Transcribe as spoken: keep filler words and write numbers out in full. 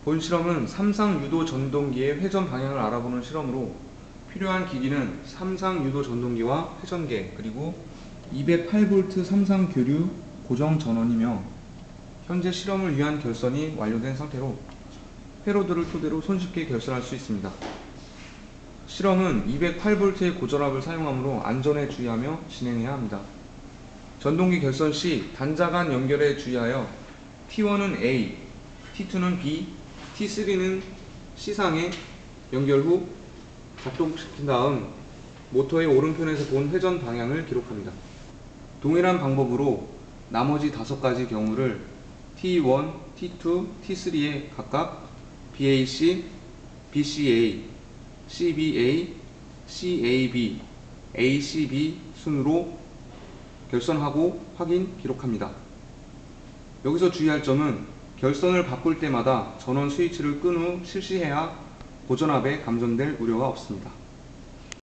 본 실험은 삼상 유도 전동기의 회전 방향을 알아보는 실험으로 필요한 기기는 삼상 유도 전동기와 회전계 그리고 이백팔 볼트 삼상 교류 고정 전원이며 현재 실험을 위한 결선이 완료된 상태로 회로들을 토대로 손쉽게 결선할 수 있습니다. 실험은 이백팔 볼트의 고전압을 사용하므로 안전에 주의하며 진행해야 합니다. 전동기 결선 시 단자 간 연결에 주의하여 티 원은 A, 티 투는 B, 티 쓰리는 C상에 연결 후 작동시킨 다음 모터의 오른편에서 본 회전 방향을 기록합니다. 동일한 방법으로 나머지 다섯 가지 경우를 티 원, 티 투, 티 쓰리에 각각 비에이씨, 비씨에이, 씨비에이, 씨에이비, 에이씨비 순으로 결선하고 확인, 기록합니다. 여기서 주의할 점은 결선을 바꿀 때마다 전원 스위치를 끈 후 실시해야 고전압에 감전될 우려가 없습니다.